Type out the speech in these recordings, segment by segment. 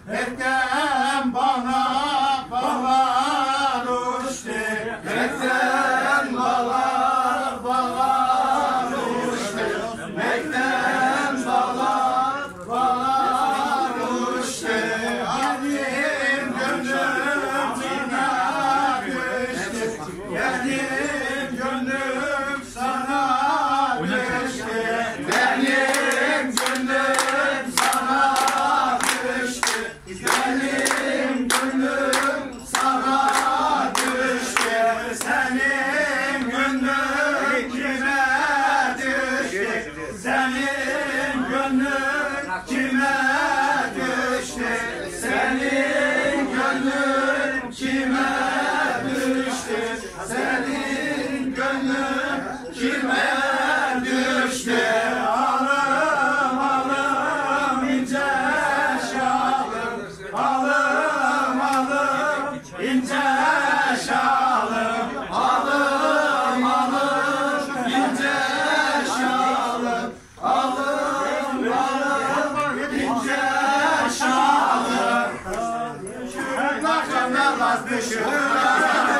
Ekten bana bağlar uçtu. Ekten bağlar uçtu. Ekten bağlar uçtu. Alim gönlüm sana düştü. Benim gönlüm sana düştü. Benim gönlüm sana düştü. Benim gönlüm sana düştü. Senin gönlün kime düştü? Senin gönlün kime düştü? Senin gönlün kime düştü? Senin gönlün kime düştü? Alım alım ince şalım, alım alım ince şalım, alım alım ince şalım, alım alım ince şalım. Düşürürler canlar, düşürürler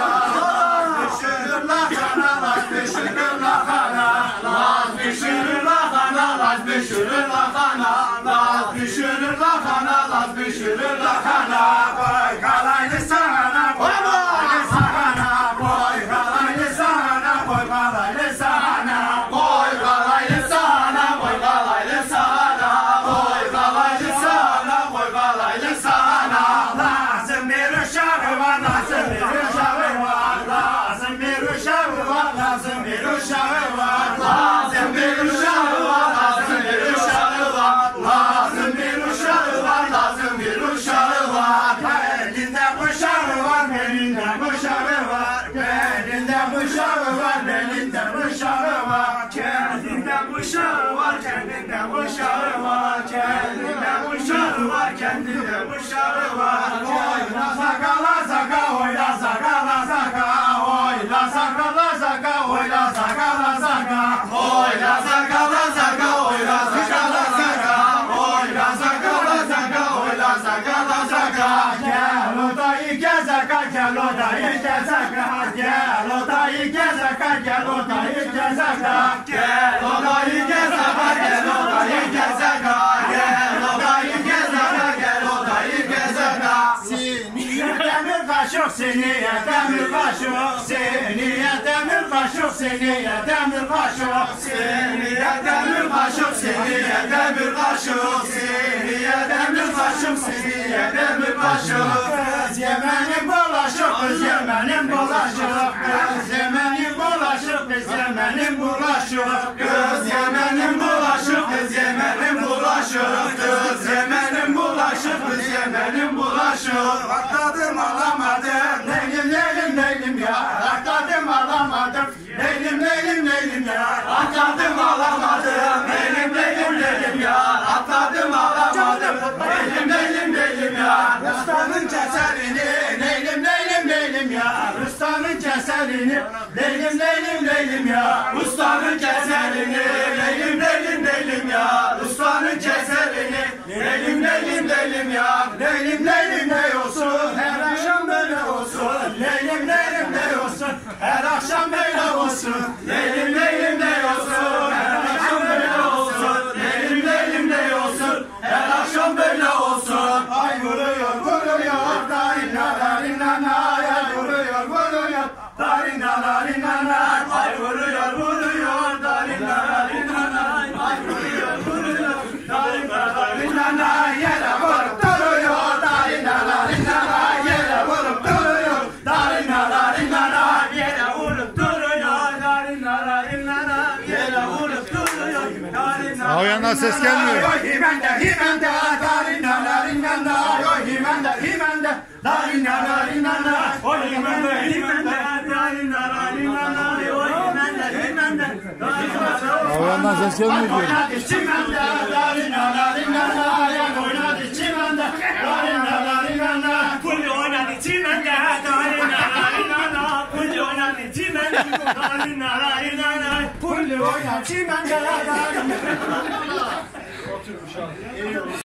kanalar, düşürürler kanalar, düşürürler kanalar, düşürürler kanalar, düşürürler kanalar, düşürürler kanalar. Koy kalaylı sana, koy kalaylı sana, koy kalaylı sana, koy kalaylı sana, koy kalaylı sana, koy kalaylı sana, koy kalaylı sana, koy kalaylı sana. Lazım bir uşağı var, lazım bir uşağı var, lazım bir uşağı var, lazım bir uşağı var, lazım bir uşağı var, lazım bir uşağı var, lazım bir uşağı var, lazım bir uşağı var. Belinde bıçağı var, belinde bıçağı var, belinde bıçağı var, belinde bıçağı var, kendinde bıçağı var, kendinde bıçağı var, kendinde bıçağı var, kendinde bıçağı var. Oyla sakala saka, oyla sakala saka, oyla sakala saka, oyla sakala saka, oyla sakala saka, oyla sakala saka, oyla sakala saka, oyla sakala saka. Gel odayı gezaka, gel odayı gezaka, gel odayı gezaka, gel odayı gezaka, gel odayı gezaka, gel odayı gezaka, gel odayı gezaka, gel odayı gezaka. Seniye demir kaşık, seniye demir kaşık, seniye demir kaşık, seniye demir kaşık, seniye demir kaşık, seniye demir kaşık, seniye demir kaşık, seniye demir kaşık. Kız yemenim bulaşık, kız yemenim bulaşık, kız yemenim bulaşık, kız yemenim bulaşık, kız yemenim bulaşık, kız yemenim bulaşık, kız yemenim bulaşık, kız yemenim bulaşık. Atladım alamadım, leylim leylim leylim ya, atladım alamadım, leylim leylim leylim ya, atladım alamadım, leylim leylim leylim ya, atladım alamadım, leylim leylim leylim ya. Rıstanın ceserini, leylim leylim leylim ya, Rıstanın ceserini, leylim leylim leylim ya, Rıstanın ceserini, leylim leylim leylim ya, Rıstanın ceserini, leylim leylim leylim ya. Leylim leylim ne olsun, her akşam böyle olsun, leylim leylim ne olsun, her akşam böyle olsun, leylim leylim ne olsun, her akşam böyle olsun, leylim leylim ne olsun, her akşam böyle olsun. Ay vuruyor vuruyor, darina darina nay, ay vuruyor vuruyor, darina darina nay, ay vuruyor vuruyor, darina darina nay, ay vuruyor vuruyor, darina darina nay, yere vurup duruyor, darina darina nay, yere vurup duruyor, darina darina nay, yere vurup duruyor, darina darina nay, yere vurup duruyor, darina. O yandan ses gelmiyor. Himende himende, darina darina nay, himende himende, darina darina nay, himende himende, darina darina nay, himende himende, darina. O yandan ses gelmiyor diyor. Oynadı çimende, darina darina nay, oynadı çimende, darina darina nay, kulli oynadı çimende, darina darina nay, kulli oynadı çimende, darina darina nay, kulli oynadı çimende, darina.